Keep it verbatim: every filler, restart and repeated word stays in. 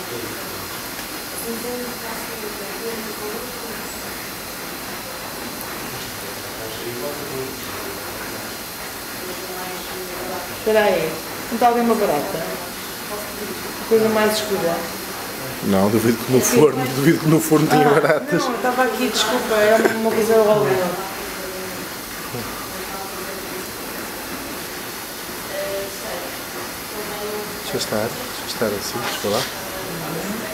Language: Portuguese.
Espera aí, não está alguém uma barata? Coisa mais escura. Não, duvido que no forno, duvido que no forno tinha ah, baratas. Não, estava aqui, desculpa, era uma coisa horrível. Deixa estar, deixa estar assim, deixa lá.